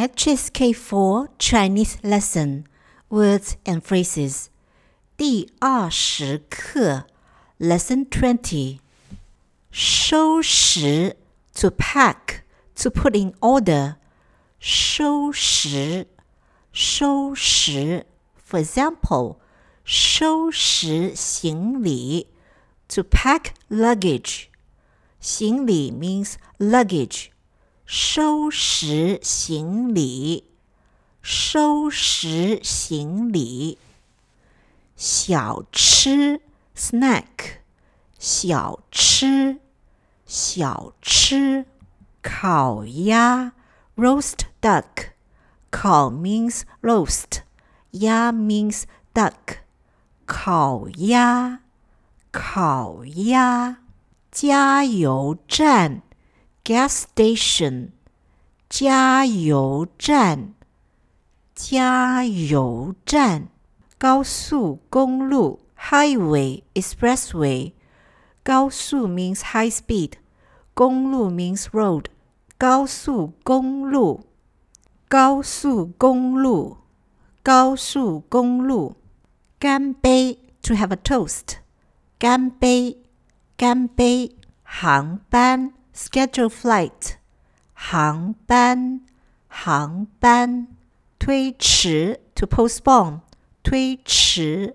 HSK4 Chinese lesson, words and phrases. 第20课 Lesson 20. 收拾 to pack, to put in order. 收拾 For example, 收拾行李 to pack luggage. 行李 means luggage. 收拾行李收拾行李小吃 snack 小吃烤鸭 roast duck 烤 means roast 鸭 means duck 烤鸭加油站 gas station 加油站高速公路 highway expressway 高速 means high speed 公路 means road 高速公路干杯 to have a toast 干杯航班schedule flight 航班推迟 to postpone 推迟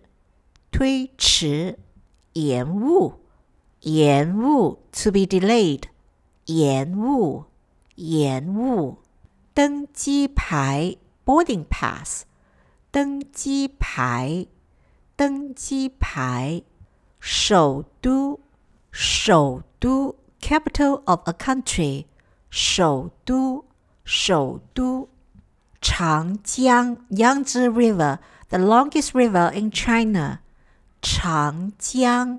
延误 to be delayed 延误登机牌 boarding pass 登机牌首都 capital of a country 首都长江 Yangtze River, the longest river in China 长江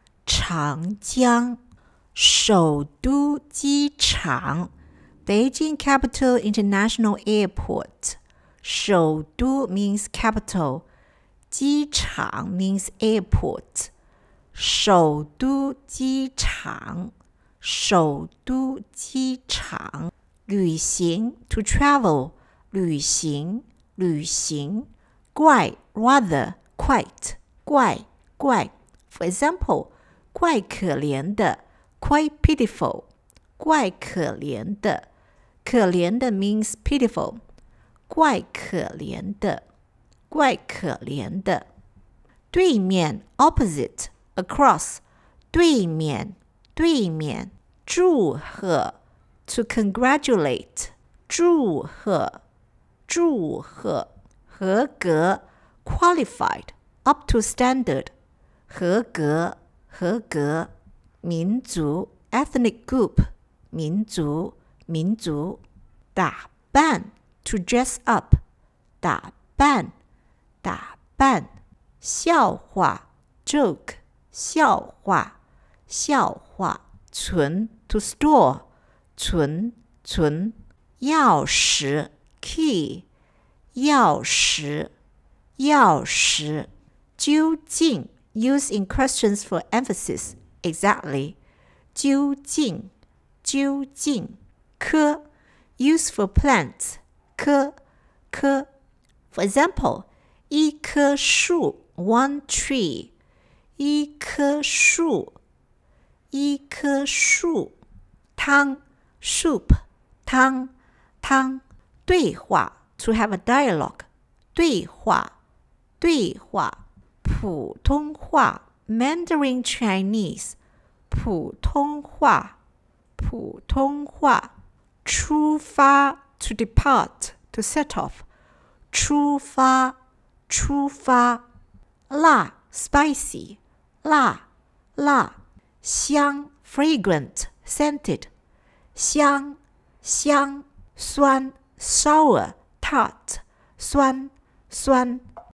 首都机场 Beijing Capital International Airport 首都 means capital 机场 means airport 首都机场旅行 to travel 旅行怪 rather quite 怪 For example, 怪可怜的 quite pitiful 怪可怜的means pitiful 怪可怜的对面 opposite across 对面祝贺 to congratulate 祝贺合格 qualified up to standard 合格民族 ethnic group 民族打扮 to dress up 打扮笑话 joke 笑话存 to store 存钥匙 key 钥匙究竟 used in questions for emphasis exactly 究竟棵 used for plants 棵 For example, 一棵树 one tree 一棵树汤 soup 汤对话 to have a dialogue 对话普通话 Mandarin Chinese 普通话出发 to depart to set off 出发辣 spicy 辣香 fragrant scented 香酸 sour tart 酸